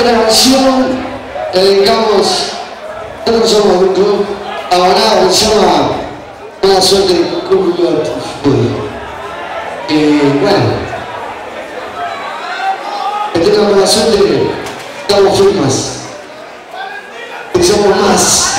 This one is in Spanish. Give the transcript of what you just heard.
Esta canción la dedicamos, nosotros somos un club abonado que se llama Buena Suerte de Club. Bueno, que tengan buena suerte, damos firmas, que somos más.